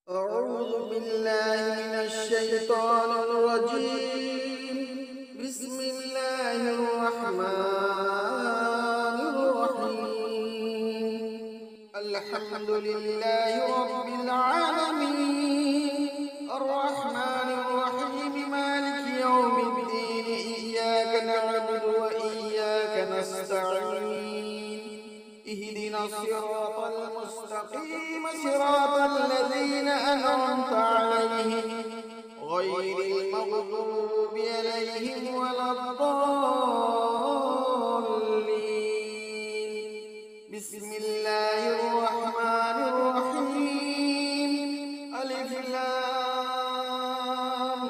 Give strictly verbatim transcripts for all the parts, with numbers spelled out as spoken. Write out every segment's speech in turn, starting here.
أعوذ بالله من الشيطان الرجيم. بسم الله الرحمن الرحيم. الحمد لله رب العالمين الرحمن الرحيم مالك يوم الدين. إياك نعبد وإياك نستعين. اهدنا الصراط المستقيم صراط الذين أنعمت عليهم غير المغضوب عليهم ولا الضالين. بسم الله الرحمن الرحيم. ألف لام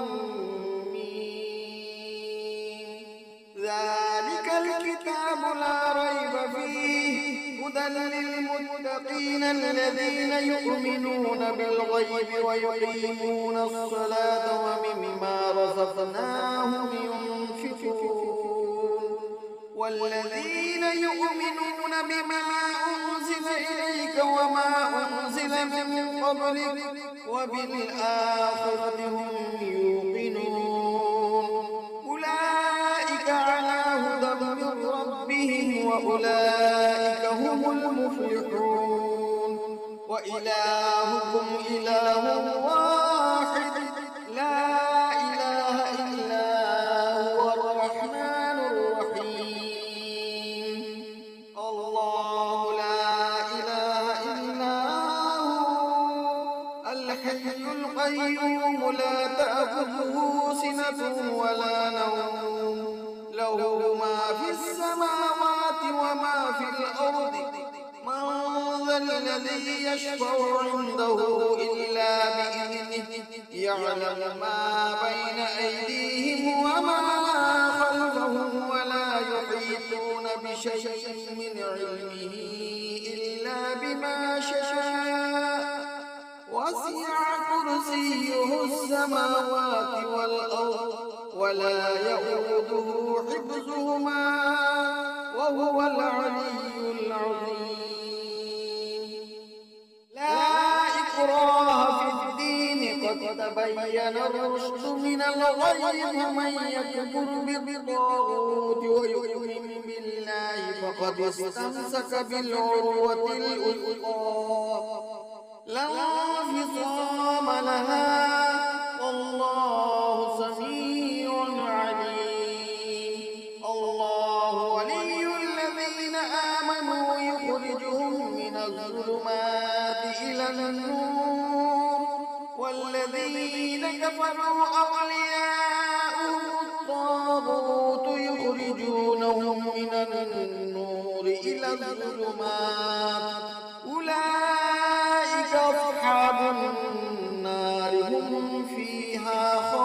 ميم. ذلك الكتاب لا ريب فيه هدى للمتقين الذين يؤمنون بالغيب ويقيمون الصلاة ومما رزقناهم ينفقون والذين يؤمنون بما أنزل إليك وما أنزل من قبلك وبالآخرة هم يوقنون. أولئك على هدى من ربهم وأولئك هم المفلحون. وإلهكم إله واحد لا إله إلا هو الرحمن الرحيم. الله لا إله إلا هو الحي القيوم لا تأخذه سنة ولا نوم له ما في السماوات وما في الأرض. من ذا الذي يشفع عنده إلا بإذنه يعلم ما بين أيديهم وما خلفهم ولا يحيطون بشيء من علمه إلا بما شاء. وسع كرسيه السماوات والأرض ولا يؤوده حفظهما وهو العلي العظيم. لا إكراه في الدين قد تبين الرشد من الغي. فمن يكفر بالطاغوت ويؤمن بالله فقد استمسك بالعروة الوثقى لا انفصام لها والله سميع عليم. الله ولي الذين آمنوا يخرجهم من الظلمات إلى النور والذين كفروا أولياؤهم الطاغوت يخرجونهم من النور إلى الظلمات. أولئك أصحاب النار هم فيها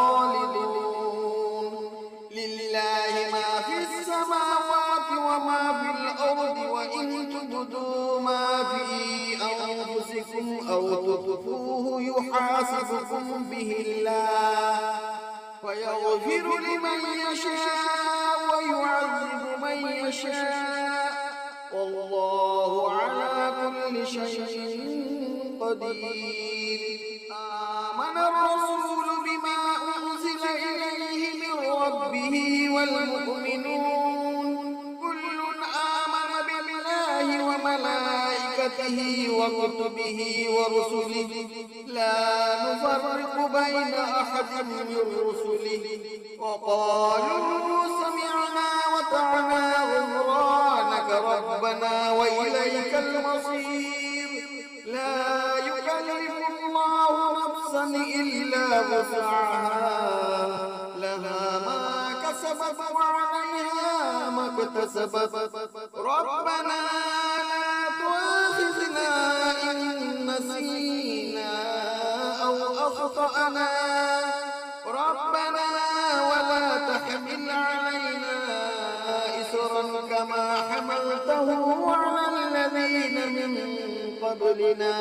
خالدون. لله ما في السماوات وما في الأرض وإن تبدوا ما في أنفسكم أو تخفوه يحاسبكم به الله فيغفر لمن يشاء ويعذب من يشاء والله على كل شيء قدير. آمن الرسول بما أنزل إليه من ربه والمؤمنون كل آمن بالله وملائكته وكتبه ورسله لا نفرق بين أحد من رسله وقالوا سمعنا وطعنا غفرانك ربنا وإليك المصير. لا يكلف الله نفسا إلا وسعها لها ما كسبت وعليها ما اكتسبت. ربنا لا تؤاخذنا إن نسينا أو أخطأنا ربنا ولا تحمل علينا إسرا كما حملته على الذين من قبلنا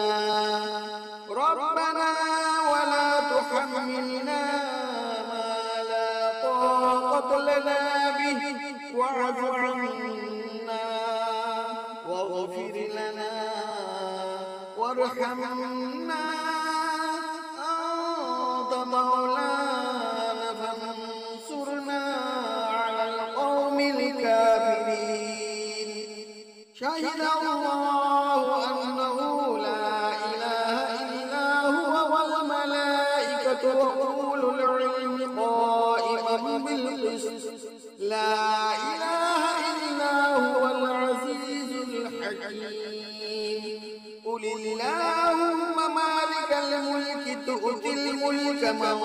ربنا ولا تحملنا ما لا طاقة لنا به واعف عنا واغفر لنا وارحمنا وأولو العلم قائما بالقسط لا إله إلا هو العزيز الحكيم قل اللهم مالك الملك تؤتي الملك من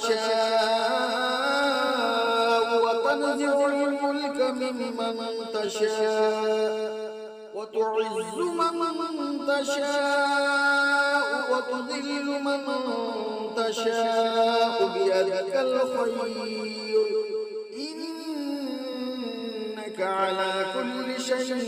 تشاء وتنزع الملك ممن تشاء وتعز من تشاء وتذل من تشاء بيدك الخير إنك على كل شيء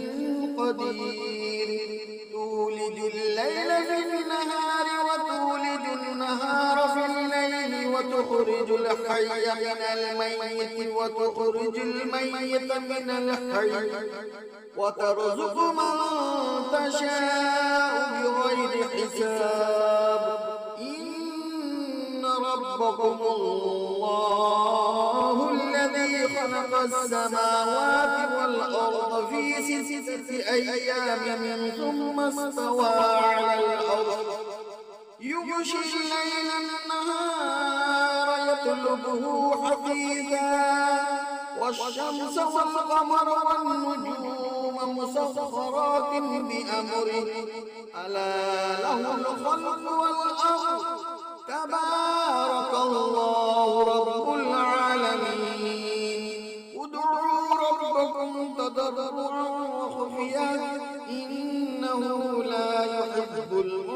قدير تولج الليل في النهار وتولج النهار في الليل وتخرج الحي من الميت وتخرج الميت من الحي وترزق من تشاء بغير حساب إن ربكم الله الذي خلق السماوات والأرض في ستة أيام ثم استوى على الأرض يغشي الليل النهار يطلبه حثيثا والشمس والقمر والنجوم مسخرات بأمره ألا له الخلق والأمر تبارك الله رب العالمين ادعوا ربكم تضرعا وخفيا إنه لا يحب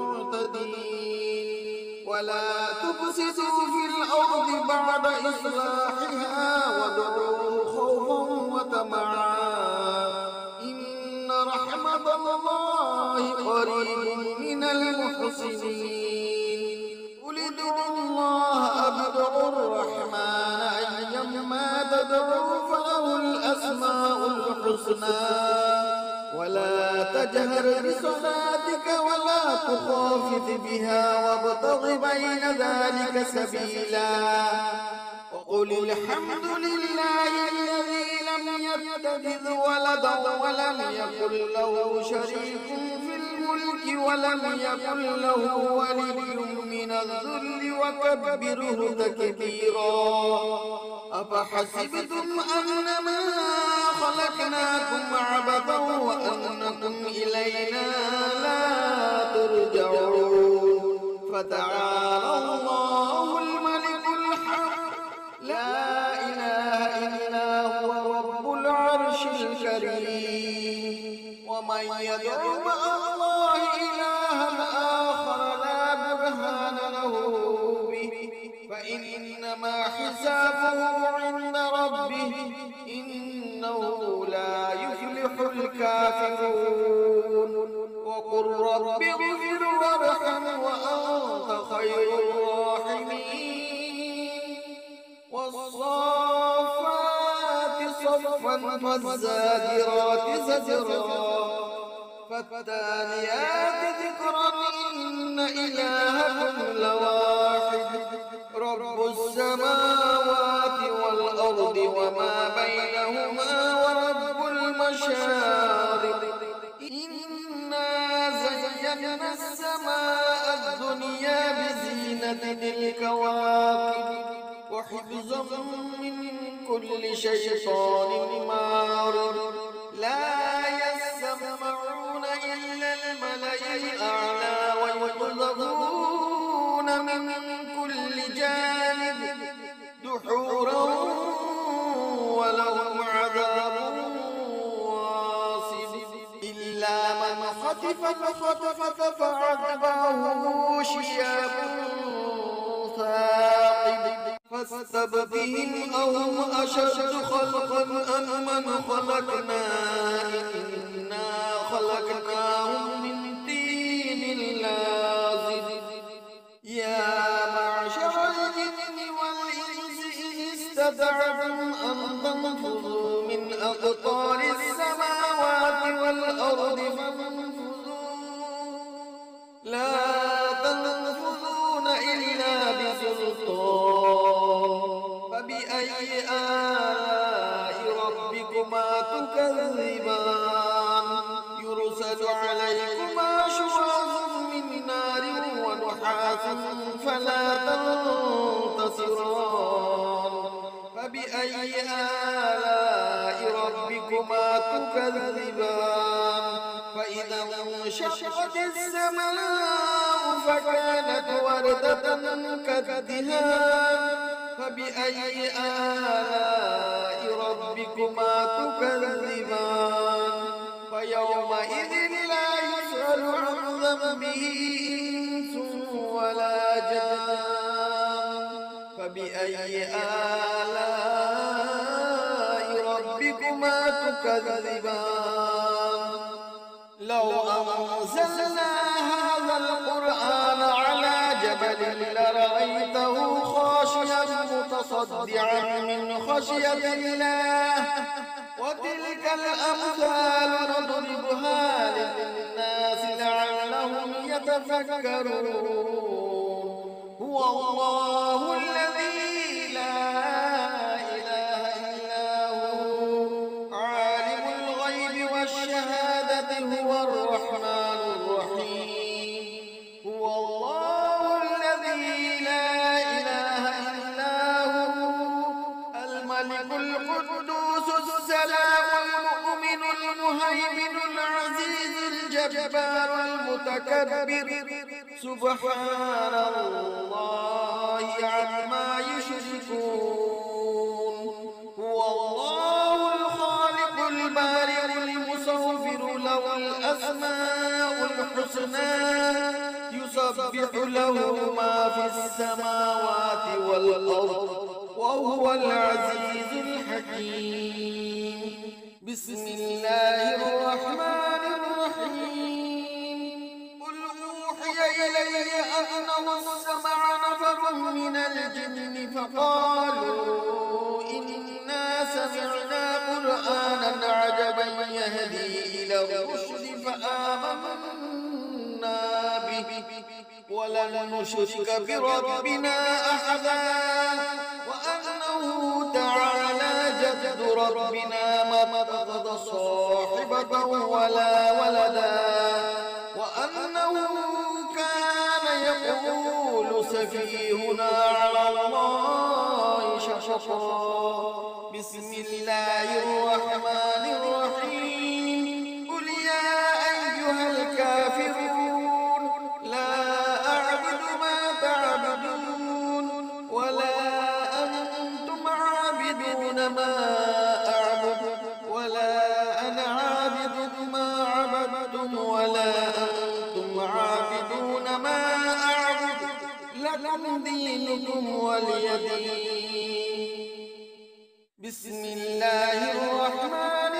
المعتدين ولا تفسدوا في الأرض بعد إصلاحها وادعوه خوفا وطمعا إن رحمة الله قريب من المحسنين قل ادعوا الله أو ادعوا الرحمن أيما تدعوا فله الأسماء الحسنى ولا تجهر بصلاتك ولا تخافت بها وابتغ بين ذلك سبيلا وقل الحمد لله الذي لم يتخذ ولدا ولم يكن له شريك في الملك ولم يكن له ولي من الذل وكبره تكبيرا أفحسبتم أنما خلقناكم عبثا وأنكم إلينا لا ترجعون فتعالى الله الملك الحق لا إله إلا هو رب العرش الكريم ومن يدع مع الله إلها آخر لا برهان له به فإنما حسابه عند ربه إنه لا يفلح الكافرون وقل رب اغفر وارحم وأنت خير الراحمين والصافات صفا فالزاجرات زجرا فالتاليات ذكرا إن إلهكم لواحد رب السماوات والأرض وما بينهما ورب المشارق إنا زينا السماء الدنيا بزينة الكواكب وحفظا من كل شيطان مارد لا يسمعون إلا الملأ الأعلى ويقذفون من كل جانب دحورا ولهم عذاب واصب إلا من خطف الخطفة فعذبه شهاب ثاقب فاستبقهم أهم أشد خلقا أم من خلقنا إنا خلقناهم من طين لازب يا معشر الجن والإنس إن استطعتم أن تنفذوا من أقطار السماوات والأرض فانفذوا لا تنفذون إلا بسلطان فبأي آلاء ربكما تكذبان يرسل عليكما شواظ من نار ونحاس نحاس فلا تنتصران فبأي آلاء ربكما تكذبان فإذا انشقت السماء فكانت وردة كالدهان فبأي آلاء ربكما تكذبان فيومئذ لا يسأل عن ذنبه إنس ولا جان فبأي آلاء ربكما تكذبان لو أنزلنا هذا القرآن على جبل لرأيته خاشعا متصدعا من خشية الله وتلك الأمثال نضربها للناس لعلهم يتفكرون هو الله الذي لا إله إلا هو عالم الغيب والشهادة هو الرحمن الرحيم هو الله الذي لا إله إلا هو الملك القدوس السلام المؤمن المهيمن العزيز الجبار المتكبر سبحان الله عما يشركون هو الله الخالق البارئ المصور له الأسماء الحسنى يسبح له ما في السماوات والأرض وهو العزيز الحكيم بسم الله الرحمن الرحيم قل أوحي إلي أنه استمع نفر من الجن فقالوا إنا سمعنا قرآنا عجبا يهدي إلى الرشد فآمنا به ولن نشرك بربنا أحدا وأنه تعالى جد ربنا ما اتخذ صاحبة ولا ولدا وأنه كان يقول سفيهنا على الله شططا بسم الله الرحمن الرحيم قل يا أيها الكافرون لا أعبد ما تعبدون ولا أنتم عابدون ما أعبد ولا أنا عابد ما عبدتم ولا أنتم عابدون ما أعبد لكم دينكم ولي دين بسم الله الرحمن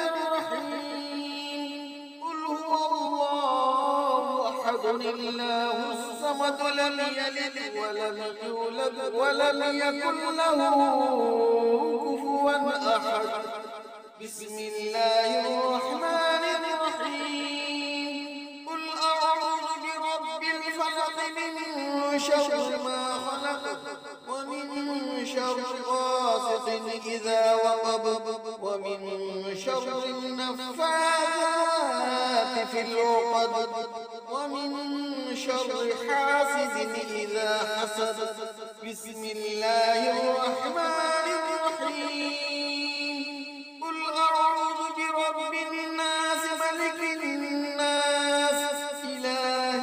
الرحيم قل هو الله أحد الله الصمد لم يلد ولم يولد ولم يكن له كفوا أحد بسم الله الرحمن الرحيم قل أعوذ برب الفلق من شر ما خلق ومن شر غاسق إذا وقب ومن شر النفاثات في العقد ومن شر حاسد إذا حسد بسم الله الرحمن الرحيم قل أعوذ برب الناس ملك الناس إله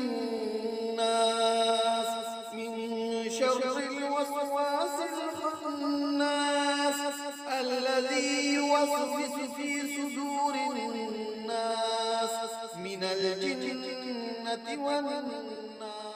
الناس من شر الوسواس الخناس الذي يوسوس في صدور الناس من الجنة والناس